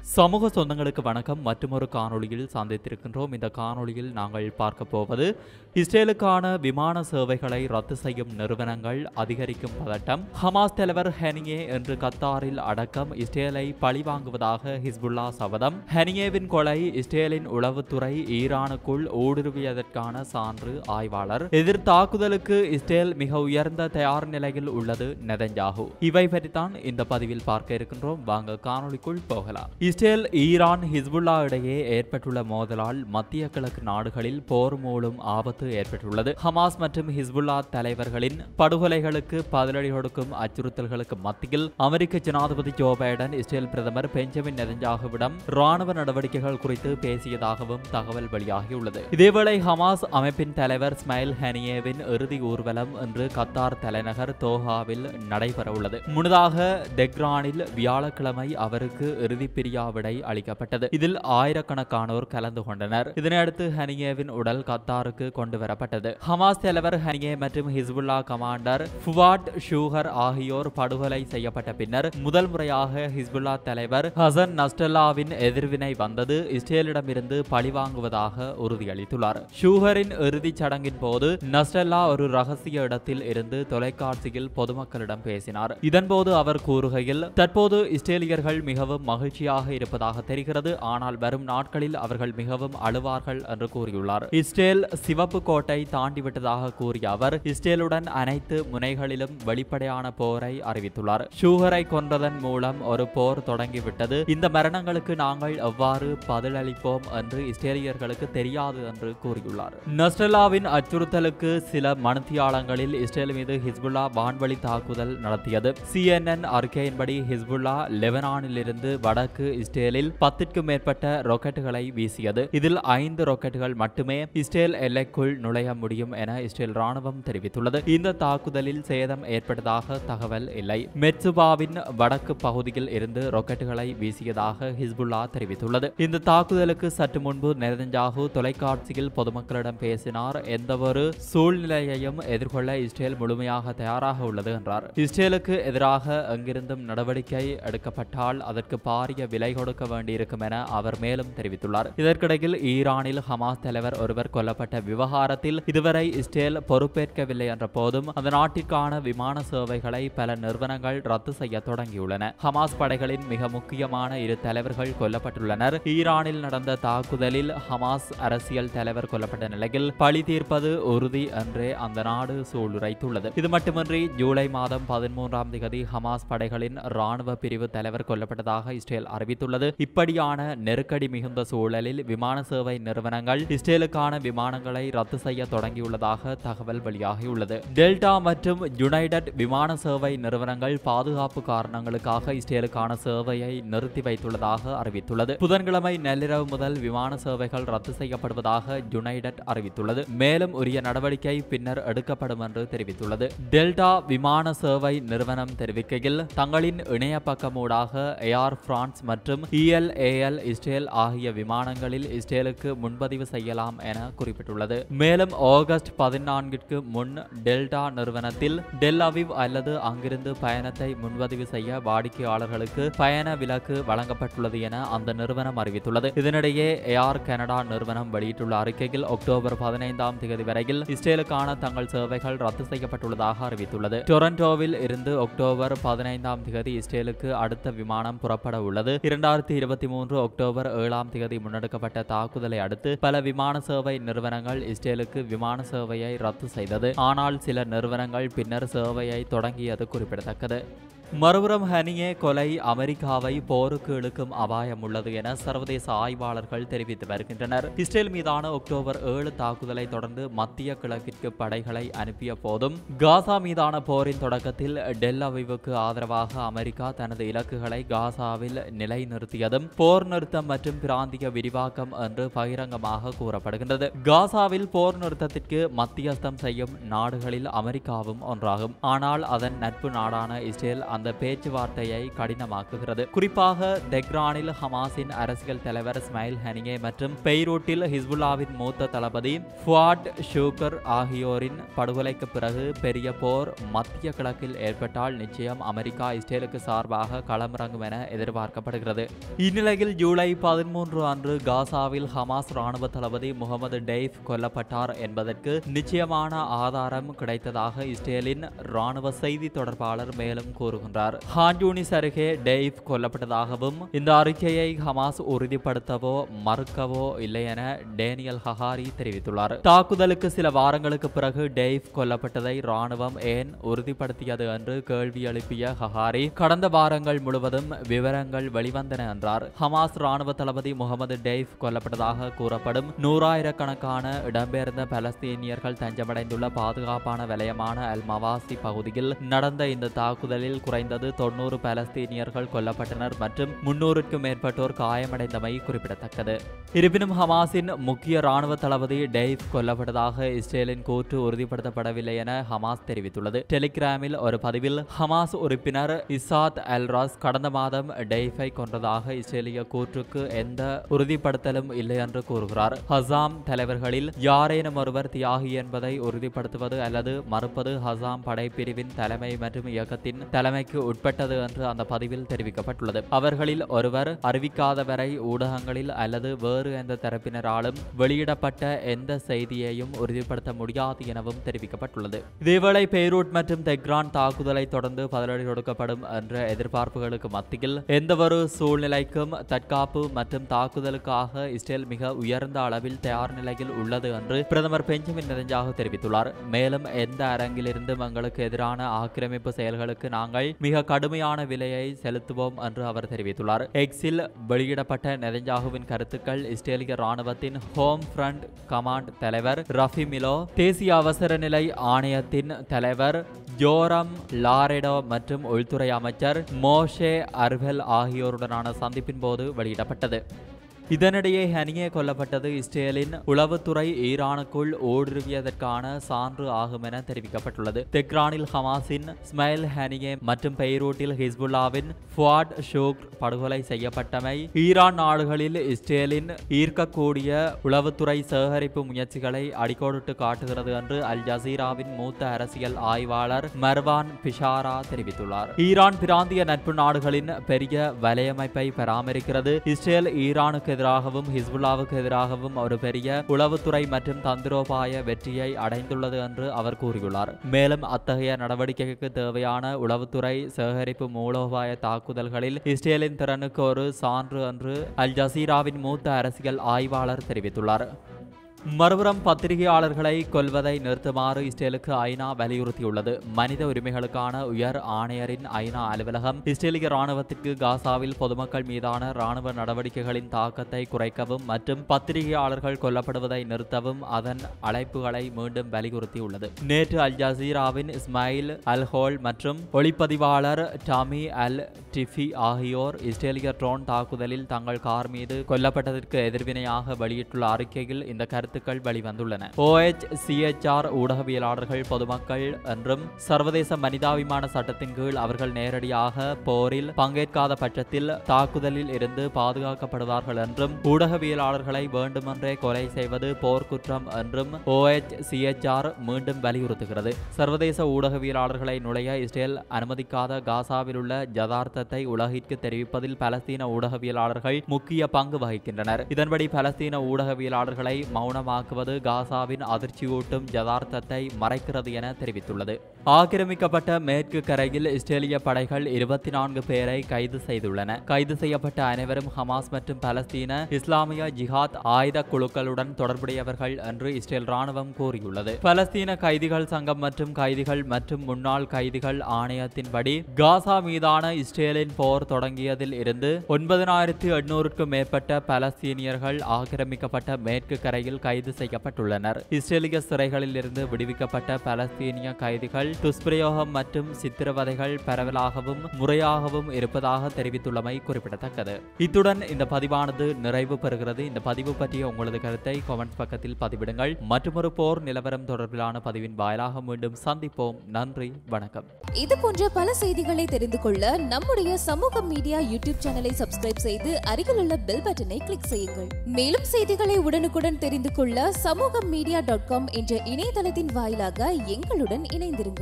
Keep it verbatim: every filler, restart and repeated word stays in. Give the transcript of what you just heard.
சமூக சொந்தங்களுக்கு வணக்கம். மற்றொரு காணொளியில் சந்தித்திருக்கின்றோம். இந்த காணொளியில் நாங்கள் பார்க்க போவது இஸ்ரேலுக்கான விமான சேவைகளை ரத்து செய்யும் நிறுவனங்கள் அதிகரிக்கும் பதட்டம். ஹமாஸ் தலைவர் ஹெனியே என்று கத்தாரில் அடக்கம். இஸ்ரேலை பழிவாங்குவதாக ஹிஸ்புல்லா சபதம். ஹெனியேவின் கொலை இஸ்ரேலின் உளவுத்துறை ஈரானுக்குள் ஊடுருவியதற்கான சான்று ஆய்வாளர். எதிர் தாக்குதலுக்கு இஸ்ரேல் மிக உயர்ந்த தயார் நிலையில் உள்ளது நெதன்யாகு. இவை பற்றித்தான் இந்த பதிவில் பார்க்க இருக்கின்றோம். வாங்க காணொளிக்குள் போகலாம். இஸ்ரேல் ஈரான் ஹிஸ்புல்லா இடையே ஏற்பட்டுள்ள மோதலால் மத்திய கிழக்கு நாடுகளில் போர் மூலம் ஆபத்து ஏற்பட்டுள்ளது. ஹமாஸ் மற்றும் ஹிஸ்புல்லா தலைவர்களின் படுகொலைகளுக்கு பதிலடி கொடுக்கும் அச்சுறுத்தல்களுக்கு மத்தியில் அமெரிக்க ஜனாதிபதி ஜோ பைடன் இஸ்ரேல் பிரதமர் பெஞ்சமின் நெதன்யாகுவிடம் ராணுவ நடவடிக்கைகள் குறித்து பேசியதாகவும் தகவல் வெளியாகியுள்ளது. இதேவேளை ஹமாஸ் அமைப்பின் தலைவர் இஸ்மாயில் ஹனியேவின் இறுதி ஊர்வலம் இன்று கத்தார் தலைநகர் தோஹாவில் நடைபெறவுள்ளது. முன்னதாக தெஹ்ரானில் வியாழக்கிழமை அவருக்கு இறுதி பிரியா விடை அளிக்கப்பட்டது. இதில் ஆயிரக்கணக்கானோர் கலந்து கொண்டனர். இதனையடுத்து ஹனியேவின் உடல் கத்தாருக்கு கொண்டு வரப்பட்டது. ஹமாஸ் தலைவர் ஹனியே மற்றும் ஹிஸ்புல்லா கமாண்டர் ஃபுவாட் ஷூகர் ஆகியோர் படுகொலை செய்யப்பட்ட பின்னர் முதல் முறையாக ஹிஸ்புல்லா தலைவர் ஹசன் நஸ்ரல்லாவின் எதிர்வினை வந்தது. இஸ்ரேலிடமிருந்து பழிவாங்குவதாக உறுதியளித்துள்ளார். ஷூகரின் இறுதிச் சடங்கின் போது நஸ்ரல்லா ஒரு ரகசிய இடத்தில் இருந்து தொலைக்காட்சியில் பொதுமக்களிடம் பேசினார். இதன்போது அவர் கூறுகையில், தற்போது இஸ்ரேலியர்கள் மிகவும் மகிழ்ச்சியாக இருப்பதாக தெரிகிறது. ஆனால் வரும் நாட்களில் அவர்கள் மிகவும் அழுவார்கள் என்று கூறியுள்ளார். இஸ்ரேல் சிவப்பு கோட்டை தாண்டிவிட்டதாக கூறிய அவர் இஸ்ரேலுடன் அனைத்து முனைகளிலும் வெளிப்படையான போரை அறிவித்துள்ளார். ஷூகரை கொன்றதன் மூலம் ஒரு போர் தொடங்கிவிட்டது. இந்த மரணங்களுக்கு நாங்கள் எவ்வாறு பதிலளிப்போம் என்று இஸ்ரேலியர்களுக்கு தெரியாது என்று கூறியுள்ளார். நஸ்ரல்லாவின் அச்சுறுத்தலுக்கு சில மணித்தியாலங்களில் இஸ்ரேல் மீது ஹிஸ்புல்லா வான்வழி தாக்குதல் நடத்தியது. சிஎன்என் அறிக்கையின்படி ஹிஸ்புல்லா லெபனானில் இருந்து வடக்கு இஸ்ரேலில் பத்திற்கும் மேற்பட்ட ராக்கெட்டுகளை வீசியது. இதில் ஐந்து ராக்கெட்டுகள் மட்டுமே இஸ்ரேல் எல்லைக்குள் நுழைய முடியும் என இஸ்ரேல் ராணுவம் தெரிவித்துள்ளது. இந்த தாக்குதலில் சேதம் ஏற்பட்டதாக தகவல் இல்லை. மெட்சுபாவின் வடக்கு பகுதியில் இருந்து ராக்கெட்டுகளை வீசியதாக ஹிஸ்புல்லா தெரிவித்துள்ளது. இந்த தாக்குதலுக்கு சற்று முன்பு நெதன்யாகு தொலைக்காட்சியில் பொதுமக்களிடம் பேசினார். எந்தவொரு சூழ்நிலையையும் எதிர்கொள்ள இஸ்ரேல் முழுமையாக தயாராக உள்ளது என்றார். இஸ்ரேலுக்கு எதிராக எங்கிருந்தும் நடவடிக்கை எடுக்கப்பட்டால் அதற்கு பாரிய விலை கொடுக்க வேண்டியிருக்கும் என அவர் மேலும் தெரிவித்துள்ளார். இதற்கிடையில் ஈரானில் ஹமாஸ் தலைவர் ஒருவர் கொல்லப்பட்ட விவகாரத்தில் இதுவரை இஸ்ரேல் பொறுப்பேற்கவில்லை என்ற போதும் அந்த நாட்டிற்கான விமான சேவைகளை பல நிறுவனங்கள் ரத்து செய்ய தொடங்கியுள்ளன. ஹமாஸ் படைகளின் மிக முக்கியமான இரு தலைவர்கள் கொல்லப்பட்டுள்ளனர். ஈரானில் நடந்த தாக்குதலில் ஹமாஸ் அரசியல் தலைவர் கொல்லப்பட்ட நிலையில் பழி தீர்ப்பது உறுதி என்றே அந்த நாடு சூளுரைத்துள்ளது. இது மட்டுமின்றி ஜூலை மாதம் பதிமூன்றாம் தேதி ஹமாஸ் படைகளின் ராணுவ பிரிவு தலைவர் கொல்லப்பட்டதாக இஸ்ரேல் அறிவித்துள்ளது. இப்படியான நெருக்கடி மிகுந்த சூழலில் விமான சேவை நிறுவனங்கள் இஸ்ரேலுக்கான விமானங்களை ரத்து செய்ய தொடங்கியுள்ளதாக தகவல் வெளியாகியுள்ளது. டெல்டா மற்றும் யுனைடெட் விமான சேவை நிறுவனங்கள் பாதுகாப்பு காரணங்களுக்காக இஸ்ரேலுக்கான சேவையை நிறுத்தி வைத்துள்ளதாக அறிவித்துள்ளது. புதன்கிழமை நள்ளிரவு முதல் விமான சேவைகள் ரத்து செய்யப்படுவதாக யுனைடெட் அறிவித்துள்ளது. மேலும் உரிய நடவடிக்கை பின்னர் எடுக்கப்படும் என்று தெரிவித்துள்ளது. டெல்டா விமான சேவை நிறுவனம் தெரிவிக்கையில், தங்களின் இணைய பக்கமூடாக ஏர் பிரான்ஸ் மற்றும் இஎல்ஏஎல் இஸ்ரேல் ஆகிய விமானங்களில் இஸ்ரேலுக்கு முன்பதிவு செய்யலாம் என குறிப்பிட்டுள்ளது. மேலும் ஆகஸ்ட் பதினான்கிற்கு முன் டெல்டா நிறுவனத்தில் டெல் அவிவ் அல்லது அங்கிருந்து பயணத்தை முன்பதிவு செய்ய வாடிக்கையாளர்களுக்கு பயண விலக்கு வழங்கப்பட்டுள்ளது என அந்த நிறுவனம் அறிவித்துள்ளது. இதனிடையே ஏர் கனடா நிறுவனம் வெளியிட்டுள்ள அறிக்கையில் அக்டோபர் பதினைந்தாம் தேதி வரையில் இஸ்ரேலுக்கான தங்கள் சேவைகள் ரத்து செய்யப்பட்டுள்ளதாக அறிவித்துள்ளது. டொரண்டோவில் இருந்து அக்டோபர் பதினைந்தாம் தேதி இஸ்ரேலுக்கு அடுத்த விமானம் புறப்பட உள்ளது. இரண்டாயிரத்தி இருபத்தி மூன்று அக்டோபர் ஏழாம் தேதி முன்னெடுக்கப்பட்ட தாக்குதலை அடுத்து பல விமான சேவை நிறுவனங்கள் இஸ்ரேலுக்கு விமான சேவையை ரத்து செய்தது. ஆனால் சில நிறுவனங்கள் பின்னர் சேவையை தொடங்கியது குறிப்பிடத்தக்கது. மறுபுறம் ஹனியே கொலை அமெரிக்காவை போருக்கு இழுக்கும் அபாயம் உள்ளது என சர்வதேச ஆய்வாளர்கள் தெரிவித்து வருகின்றனர். இஸ்ரேல் மீதான அக்டோபர் ஏழு தாக்குதலை தொடர்ந்து மத்திய கிழக்கிற்கு படைகளை அனுப்பிய போதும் காசா மீதான போரின் தொடக்கத்தில் டெல் அவிவுக்கு ஆதரவாக அமெரிக்கா தனது இலக்குகளை காசாவில் நிலைநிறுத்தியதும் போர் நிறுத்தம் மற்றும் பிராந்திய விரிவாக்கம் என்று பகிரங்கமாக கூறப்படுகின்றது. காசாவில் போர் நிறுத்தத்திற்கு மத்தியஸ்தம் செய்யும் நாடுகளில் அமெரிக்காவும் ஒன்றாகும். ஆனால் அதன் நட்பு நாடான இஸ்ரேல் அந்த அந்த பேச்சுவார்த்தையை கடினமாக்குகிறது. குறிப்பாக தெஹ்ரானில் ஹமாஸின் அரசியல் தலைவர் இஸ்மாயில் ஹனியே மற்றும் பெய்ரூட்டில் ஹிஸ்புல்லாவின் மூத்த தளபதி ஃபுவாட் ஷூக்கர் ஆகியோரின் படுகொலைக்கு பிறகு பெரிய போர் மத்திய கிழக்கில் ஏற்பட்டால் நிச்சயம் அமெரிக்கா இஸ்ரேலுக்கு சார்பாக களமிறங்கும் என எதிர்பார்க்கப்படுகிறது. இந்நிலையில் ஜூலை பதிமூன்று அன்று காசாவில் ஹமாஸ் ராணுவ தளபதி முகமது டெய்ஃப் கொல்லப்பட்டார் என்பதற்கு நிச்சயமான ஆதாரம் கிடைத்ததாக இஸ்ரேலின் ராணுவ செய்தி தொடர்பாளர் மேலும் கூறுகின்றார். ஹான் யூனிஸ் அருகே டெய்ஃப் கொல்லப்பட்டதாகவும் இந்த அறிக்கையை ஹமாஸ் உறுதிப்படுத்தவோ மறுக்கவோ இல்லை என டேனியல் ஹகாரி தெரிவித்துள்ளார். தாக்குதலுக்கு சில வாரங்களுக்கு பிறகு டெய்ஃப் கொல்லப்பட்டதை ராணுவம் ஏன் உறுதிப்படுத்தியது என்று கேள்வி எழுப்பிய ஹகாரி, கடந்த வாரங்கள் முழுவதும் விவரங்கள் வெளிவந்தன என்றார். ஹமாஸ் ராணுவ தளபதி முகமது டெய்ஃப் கொல்லப்பட்டதாக கூறப்படும் நூறாயிரக்கணக்கான இடம்பெயர்ந்த பலஸ்தீனியர்கள் தஞ்சமடைந்துள்ள பாதுகாப்பான வலயமான அல் மவாசி பகுதியில் நடந்த இந்த தாக்குதலில் குறைந்தது தொன்னூறு பலஸ்தீனியர்கள் கொல்லப்பட்டனர் மற்றும் முன்னூறுக்கும் மேற்பட்டோர் காயமடைந்தமை குறிப்பிடத்தக்கது. இருப்பினும் ஹமாஸின் முக்கிய ராணுவ தளபதி டெய்ஃப் கொல்லப்பட்டதாக இஸ்ரேலின் கூற்று உறுதிப்படுத்தப்படவில்லை என ஹமாஸ் தெரிவித்துள்ளது. டெலிகிராமில் ஒரு பதிவில் ஹமாஸ் உறுப்பினர் இசாத் அல்ராஸ் கடந்த மாதம் டெய்ஃபை கொன்றதாக இஸ்ரேலிய கூற்றுக்கு எந்த உறுதிப்படுத்தலும் இல்லை என்று கூறுகிறார். ஹசாம் தலைவர்களில் யாரேனும் ஒருவர் தியாகி என்பதை உறுதிப்படுத்துவது அல்லது மறுப்பது ஹசாம் படைப்பிரிவின் தலைமை மற்றும் இயக்கத்தின் தலைமைக்கு உட்பட்டது என்று அந்த பதிவில் தெரிவிக்கப்பட்டுள்ளது. அவர்களில் ஒருவர் அறிவிக்காதவரை ஊடகங்களில் அல்லது வேறு எந்த தரப்பினராலும் வெளியிடப்பட்ட எந்த செய்தியையும் உறுதிப்படுத்த முடியாது எனவும் தெரிவிக்கப்பட்டுள்ளது. இதேவேளை பெய்ரூட் மற்றும் தெஹ்ரான் தாக்குதலை தொடர்ந்து பதிலடி கொடுக்கப்படும் என்ற எதிர்பார்ப்புகளுக்கு மத்தியில் எந்தவொரு சூழ்நிலைக்கும் தற்காப்பு மற்றும் தாக்குதலுக்காக இஸ்ரேல் மிக உயர்ந்த அளவில் தயார் நிலையில் உள்ளது என்று பிரதமர் பெஞ்சமின் நெதன்யாகு தெரிவித்துள்ளார். மேலும் எந்த அரங்கிலிருந்தும் எங்களுக்கு எதிரான ஆக்கிரமிப்பு செயல்களுக்கு நாங்கள் மிக கடுமையான விலையை செலுத்துவோம் என்று அவர் தெரிவித்துள்ளார். எக்ஸில் வெளியிடப்பட்ட நெதன்யாகுவின் கருத்துக்கள் இஸ்ரேலிய ராணுவத்தின் ஹோம் ஃப்ரண்ட் கமாண்ட் தலைவர் ரஃபி மிலோ, தேசிய அவசர நிலை ஆணையத்தின் தலைவர் ஜோரம் லாரெடோ மற்றும் உள்துறை அமைச்சர் மோஷே அர்வெல் ஆகியோருடனான சந்திப்பின் போது வெளியிடப்பட்டது. இதனிடையே ஹனியே கொல்லப்பட்டது இஸ்ரேலின் உளவுத்துறை ஈரானுக்குள் ஊடுருவியதற்கான சான்று ஆகும் என தெரிவிக்கப்பட்டுள்ளது. தெஹ்ரானில் ஹமாஸின் இஸ்மாயில் ஹனியே மற்றும் பெய்ரூட்டில் ஹிஸ்புல்லாவின் ஃபுவாட் ஷூக் படுகொலை செய்யப்பட்டமை ஈரான் நாடுகளில் இஸ்ரேலின் ஈர்க்கக்கூடிய உளவுத்துறை சேகரிப்பு முயற்சிகளை அடிக்கோடிட்டு காட்டுகிறது என்று அல் ஜசீராவின் மூத்த அரசியல் ஆய்வாளர் மர்வான் பிஷாரா தெரிவித்துள்ளார். ஈரான் பிராந்திய நட்பு நாடுகளின் பெரிய வலையமைப்பை பராமரிக்கிறது. இஸ்ரேல் ஈரானுக்கு எதிராகவும் ஹிஸ்புல்லாவுக்கு எதிராகவும் ஒரு பெரிய உளவுத்துறை மற்றும் தந்திரோபாய வெற்றியை அடைந்துள்ளது என்று அவர் கூறியுள்ளார். மேலும் அத்தகைய நடவடிக்கைக்கு தேவையான உளவுத்துறை சேகரிப்பு மூலோபாய தாக்குதல்களில் இஸ்ரேலின் திறனுக்கு ஒரு சான்று என்று அல் ஜசீராவின் மூத்த அரசியல் ஆய்வாளர் தெரிவித்துள்ளார். மறுபுறம் பத்திரிகையாளர்களை கொல்வதை நிறுத்துமாறு இஸ்ரேலுக்கு ஐநா வலியுறுத்தியுள்ளது. மனித உரிமைகளுக்கான உயர் ஆணையரின் ஐநா அலுவலகம் இஸ்ரேலிய ராணுவத்திற்கு காசாவில் பொதுமக்கள் மீதான ராணுவ நடவடிக்கைகளின் தாக்கத்தை குறைக்கவும் மற்றும் பத்திரிகையாளர்கள் கொல்லப்படுவதை நிறுத்தவும் அதன் அழைப்புகளை மீண்டும் வலியுறுத்தியுள்ளது. நேற்று அல் ஜசீராவின் இஸ்மாயில் அல் ஹோல் மற்றும் ஒளிப்பதிவாளர் டாமி அல் டிஃபி ஆகியோர் இஸ்ரேலிய ட்ரோன் தாக்குதலில் தங்கள் கார் மீது கொல்லப்பட்டதற்கு எதிர்வினையாக வெளியிட்டுள்ள அறிக்கையில் இந்த கருத்து வெளிவந்துள்ளன. O H C H R ஊடகவியலாளர்கள் பொதுமக்கள் என்றும் சர்வதேச மனிதாபிமான சட்டத்தின் கீழ் அவர்கள் நேரடியாக போரில் பங்கேற்காத பட்சத்தில் தாக்குதலில் இருந்து பாதுகாக்கப்படுவார்கள் என்றும் ஊடகவியலாளர்களை வேண்டுமென்றே கொலை செய்வது போர்க்குற்றம் என்றும் O H C H R மீண்டும் வலியுறுத்துகிறது. சர்வதேச ஊடகவியலாளர்களை நுழைய இஸ்ரேல் அனுமதிக்காத காசாவில் உள்ள யதார்த்தத்தை உலகிற்கு தெரிவிப்பதில் பலஸ்தீன ஊடகவியலாளர்கள் முக்கிய பங்கு வகிக்கின்றனர். இதன்படி பலஸ்தீன ஊடகவியலாளர்களை மௌன மாக்குவது காசாவின் அதிர்ச்சியூட்டும் யதார்த்தத்தை மறைக்கிறது என தெரிவித்துள்ளது. ஆக்கிரமிக்கப்பட்ட மேற்கு கரையில் இஸ்ரேலிய படைகள் இருபத்தி நான்கு பேரை கைது செய்துள்ளன. கைது செய்யப்பட்ட அனைவரும் ஹமாஸ் மற்றும் பலஸ்தீன இஸ்லாமிய ஜிஹாத் ஆயுத குழுக்களுடன் தொடர்புடையவர்கள் என்று இஸ்ரேல் ராணுவம் கூறியுள்ளது. பலஸ்தீன கைதிகள் சங்கம் மற்றும் கைதிகள் மற்றும் முன்னாள் கைதிகள் ஆணையத்தின்படி காசா மீதான இஸ்ரேலின் போர் தொடங்கியதில் இருந்து ஒன்பதினாயிரத்தி எண்ணூறுக்கும் மேற்பட்ட பலஸ்தீனியர்கள் ஆக்கிரமிக்கப்பட்ட மேற்கு கரையில் கைது செய்யப்பட்டுள்ளனர். இஸ்ரேலிய சிறைகளில் இருந்து விடுவிக்கப்பட்ட பலஸ்தீனிய கைதிகள் பகுதிகளில் துஷ்பிரயோகம் மற்றும் சித்திரவதைகள் பரவலாகவும் முறையாகவும் இருப்பதாக தெரிவித்துள்ளமை குறிப்பிடத்தக்கது. இத்துடன் இந்த பதிவானது நிறைவு பெறுகிறது. இந்த பதிவு பற்றிய உங்களது கருத்தை கமெண்ட் பக்கத்தில் பதிவிடுங்கள். மற்றொரு போர் நிலவரம் தொடர்பிலான பதிவின் வாயிலாக மீண்டும் சந்திப்போம். நன்றி, வணக்கம். இது போன்ற பல செய்திகளை தெரிந்து கொள்ள நம்முடைய சமூக மீடியா யூடியூப் சேனலை சப்ஸ்கிரைப் செய்து அருகிலுள்ள பெல் பட்டனை கிளிக் செய்யுங்கள். மேலும் செய்திகளை உடனுக்குடன் தெரிந்து கொள்ள சமூக மீடியா டாட் காம் என்ற இணையதளத்தின் வாயிலாக எங்களுடன் இணைந்திருங்கள்.